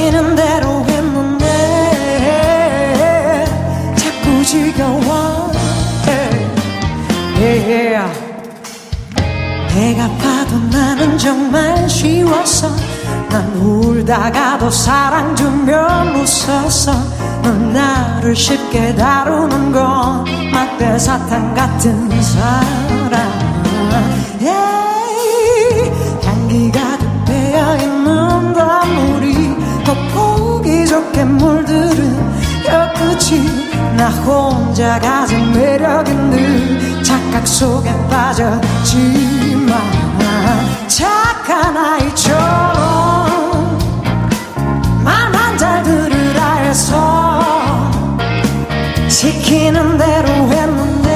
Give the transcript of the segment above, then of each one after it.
시키는 대로 했는데 자꾸 지겨워. 내가 봐도 나는 정말 쉬웠어. 난 울다가도 사랑 주면 웃었어. 넌 나를 쉽게 다루는 건 막대 사탕 같은 사람. 향기 가득 배어있는 단물이 겉보기 좋게 물들은 혀끝이 나 혼자 가진 매력인 듯 착각 속에 빠졌지만 착한 아이처럼 말만 잘 들으라 해서 시키는 대로 했는데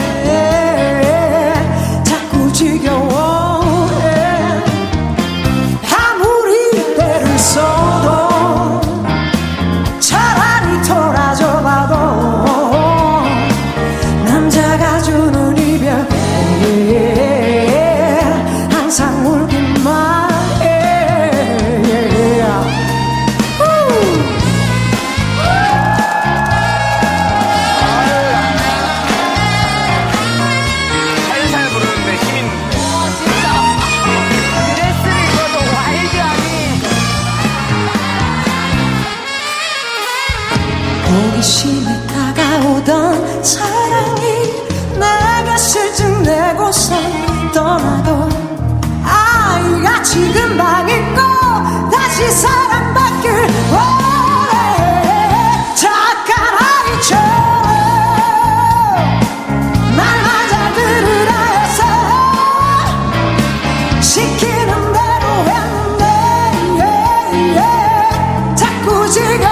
자꾸 지겨워. 아무리 때를 써도 차라리 돌아줘봐도 남자가 주는 이별 항상 울기만 해. 살살 부르는데 힘 있는데. 진짜. 그랬으면 이거도 와일드하니. 호기심에 다가오던 사랑이 내가 슬쩍 내고서 떠나고 아이가 지금 방 있고 다시 사랑받길 원해. 착한 아이처럼 말만 잘 들으라 해서 시키는 대로 했는데 자꾸 지금